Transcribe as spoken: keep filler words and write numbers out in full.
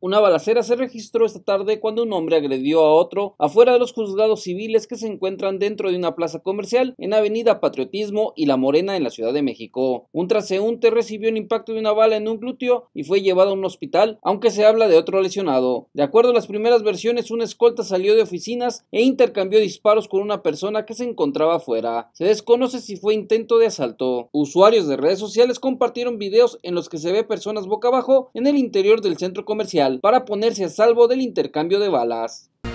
Una balacera se registró esta tarde cuando un hombre agredió a otro afuera de los juzgados civiles que se encuentran dentro de una plaza comercial en Avenida Patriotismo y La Morena en la Ciudad de México. Un transeúnte recibió el impacto de una bala en un glúteo y fue llevado a un hospital, aunque se habla de otro lesionado. De acuerdo a las primeras versiones, una escolta salió de oficinas e intercambió disparos con una persona que se encontraba afuera. Se desconoce si fue intento de asalto. Usuarios de redes sociales compartieron videos en los que se ve personas boca abajo en el interior del centro comercial para ponerse a salvo del intercambio de balas.